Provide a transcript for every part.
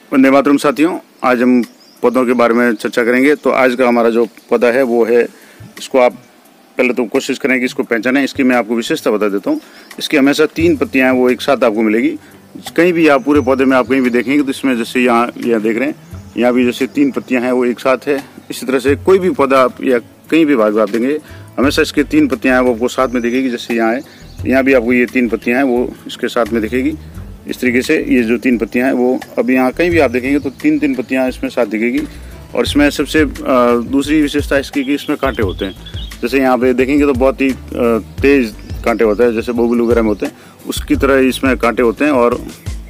वंदे मातरम साथियों, आज हम पौधों के बारे में चर्चा करेंगे। तो आज का हमारा जो पौधा है वो है, इसको आप पहले तो कोशिश करें कि इसको पहचानें। इसकी मैं आपको विशेषता बता देता हूँ। इसकी हमेशा 3 पत्तियाँ हैं वो एक साथ आपको मिलेगी। कहीं भी आप पूरे पौधे में आप कहीं भी देखेंगे तो इसमें जैसे यहाँ देख रहे हैं, यहाँ भी जैसे 3 पत्तियाँ हैं वो एक साथ है। इसी तरह से कोई भी पौधा आप या कहीं भी भाग आप देंगे, हमेशा इसके 3 पत्तियाँ हैं वो आपको साथ में दिखेगी। जैसे यहाँ है, यहाँ भी आपको ये 3 पत्तियाँ हैं वो इसके साथ में दिखेगी। इस तरीके से ये जो 3 पत्तियां हैं वो अब यहाँ कहीं भी आप देखेंगे तो 3 पत्तियां इसमें साथ दिखेगी। और इसमें सबसे दूसरी विशेषता इसकी कि इसमें कांटे होते हैं। जैसे यहाँ पे देखेंगे तो बहुत ही तेज कांटे होते हैं, जैसे बोगुल वगैरह में होते हैं, उसकी तरह इसमें कांटे होते हैं और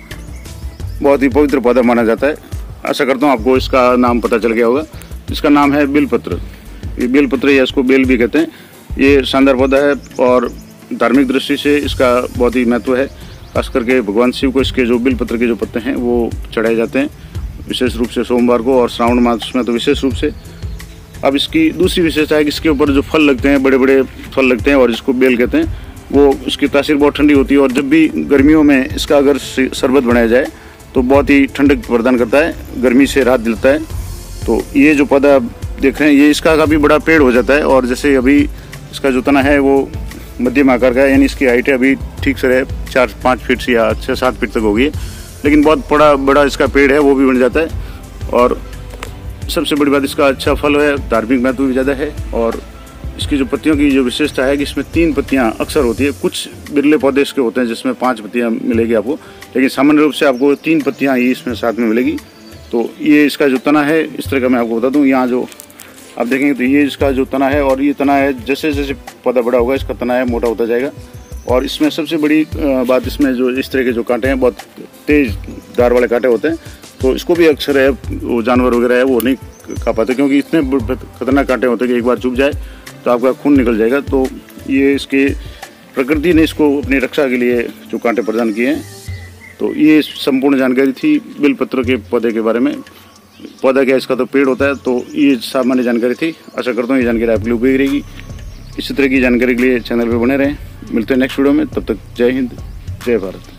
बहुत ही पवित्र पौधा माना जाता है। आशा करता हूँ आपको इसका नाम पता चल गया होगा। इसका नाम है बेलपत्र। ये बेलपत्र या इसको बेल भी कहते हैं। ये शानदार पौधा है और धार्मिक दृष्टि से इसका बहुत ही महत्व है। खास करके भगवान शिव को इसके जो बेलपत्र के जो पत्ते हैं वो चढ़ाए जाते हैं, विशेष रूप से सोमवार को, और श्रावण मास में तो विशेष रूप से। अब इसकी दूसरी विशेषता है कि इसके ऊपर जो फल लगते हैं, बड़े बड़े फल लगते हैं और जिसको बेल कहते हैं, वो इसकी तासीर बहुत ठंडी होती है। और जब भी गर्मियों में इसका अगर शरबत बनाया जाए तो बहुत ही ठंडक प्रदान करता है, गर्मी से राहत दिलाता है। तो ये जो पौधा आप देख रहे हैं, ये इसका काफ़ी बड़ा पेड़ हो जाता है। और जैसे अभी इसका जो तना है वो मध्यम आकार का है, यानी इसकी हाइट है अभी ठीक से 4-5 फीट से या 6-7 फीट तक होगी, लेकिन बहुत बड़ा इसका पेड़ है वो भी बन जाता है। और सबसे बड़ी बात, इसका अच्छा फल है, धार्मिक महत्व भी ज़्यादा है। और इसकी जो पत्तियों की जो विशेषता है कि इसमें 3 पत्तियां अक्सर होती है। कुछ बिरले पौधे इसके होते हैं जिसमें 5 पत्तियां मिलेगी आपको, लेकिन सामान्य रूप से आपको 3 पत्तियां ही इसमें साथ में मिलेगी। तो ये इसका जो तना है, इस तरह का मैं आपको बता दूँ। यहाँ जो आप देखेंगे तो ये इसका जो तना है, और ये तना है जैसे जैसे पौधा बड़ा होगा इसका तना है मोटा होता जाएगा। और इसमें सबसे बड़ी बात, इसमें जो इस तरह के जो कांटे हैं बहुत तेज धार वाले कांटे होते हैं। तो इसको भी अक्सर है वो जानवर वगैरह है वो नहीं खा पाते, क्योंकि इतने खतरनाक कांटे होते हैं कि एक बार चुभ जाए तो आपका खून निकल जाएगा। तो ये इसके प्रकृति ने इसको अपनी रक्षा के लिए जो कांटे प्रदान किए हैं। तो ये संपूर्ण जानकारी थी बेलपत्र के पौधे के बारे में। पौधा क्या, इसका तो पेड़ होता है। तो ये सामान्य जानकारी थी। आशा करता हूँ ये जानकारी आपके लिए उपयोगी रहेगी। इसी तरह की जानकारी के लिए चैनल पर बने रहें। मिलते हैं नेक्स्ट वीडियो में, तब तक जय हिंद, जय भारत।